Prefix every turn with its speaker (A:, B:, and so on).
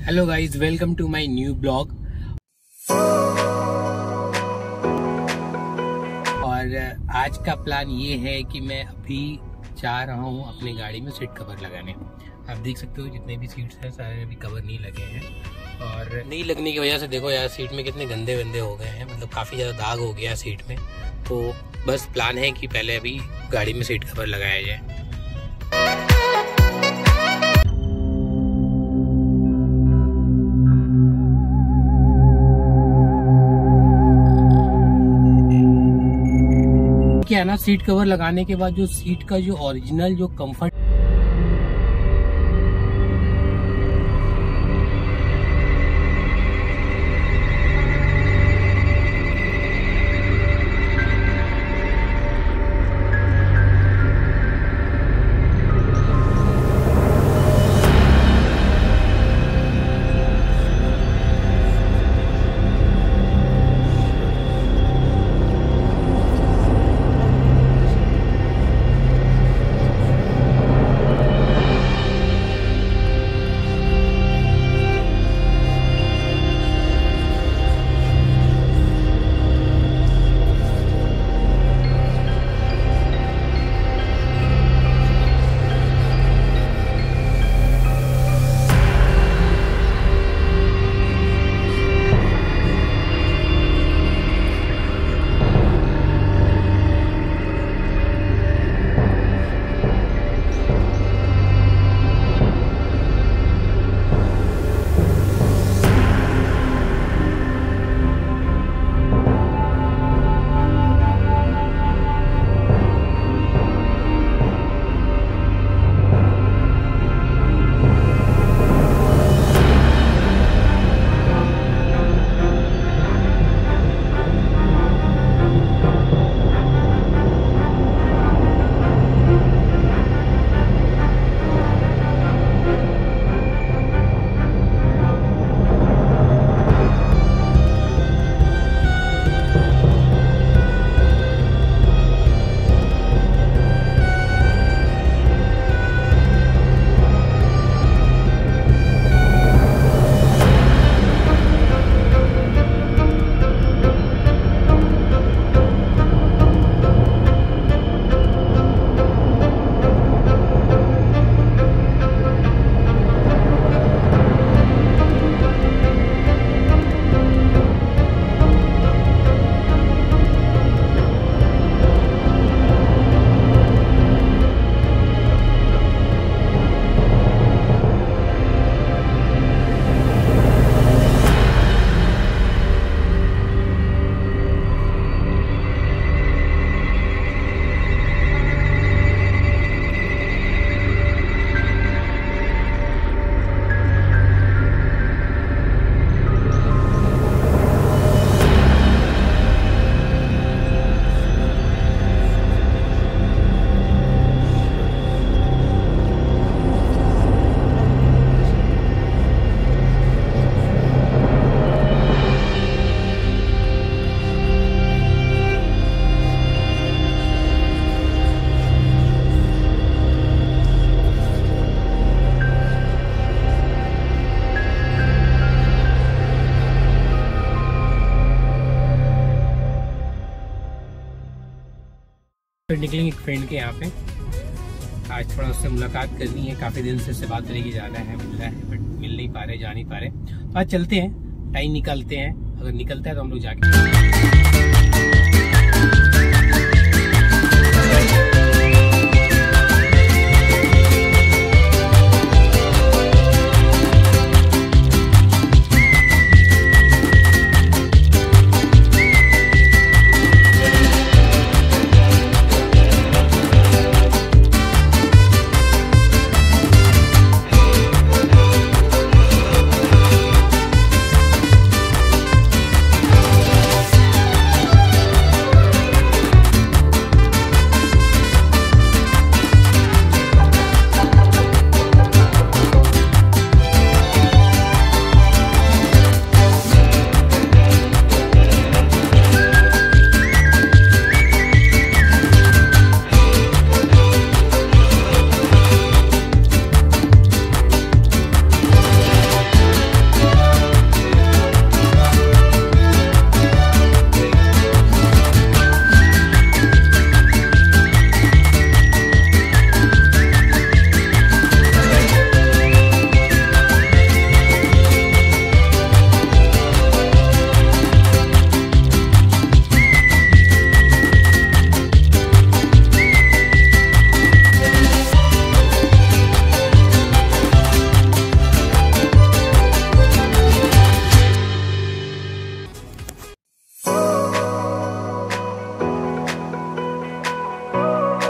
A: Hello guys, welcome to my new blog. और आज का प्लान ये है कि मैं अभी जा रहा हूँ अपनी गाड़ी में सीट कवर लगाने। आप देख सकते हो जितने भी सीट्स हैं सारे अभी कवर नहीं लगे हैं, और नहीं लगने की वजह से देखो यार सीट में कितने गंदे गंदे हो गए हैं, मतलब काफ़ी ज़्यादा दाग हो गया सीट में। तो बस प्लान है कि पहले अभी गाड़ी में सीट कवर लगाया जाए। क्या है ना, सीट कवर लगाने के बाद जो सीट का जो ओरिजिनल जो कंफर्ट फिर निकलेंगे एक फ्रेंड के यहाँ पे। आज थोड़ा उससे मुलाकात करनी है, काफ़ी दिन से बात करेगी, जाना है, मिलना है, बट मिल नहीं पा रहे, जा नहीं पा रहे। तो आज चलते हैं, टाइम निकालते हैं, अगर निकलता है तो हम लोग जाके